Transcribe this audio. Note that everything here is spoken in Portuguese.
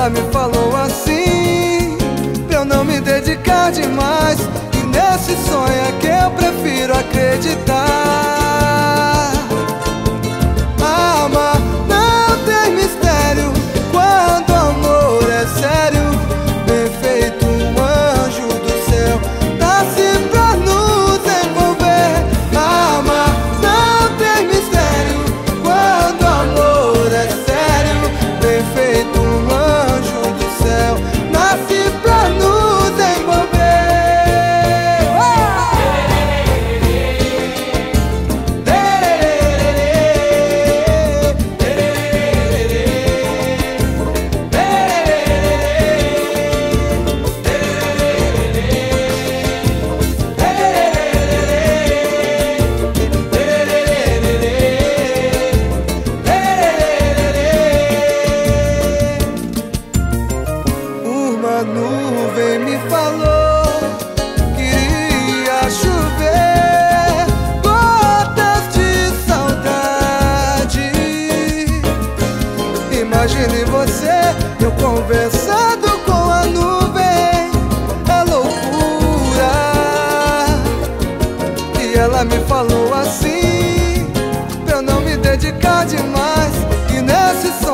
ela me falou assim, pra eu não me dedicar demais. E nesse sonho é que eu prefiro acreditar. Amar não tem mistério quando o amor é sério. Bem feito, um anjo do céu nasce pra nos envolver. Amar não tem mistério quando o amor é sério. Bem feito, um anjo do céu nasce pra nos envolver. Uma nuvem me falou que iria chover gotas de saudade. Imagine você, eu conversando com a nuvem, é loucura. E ela me falou assim, pra eu não me dedicar demais. E nesse sonho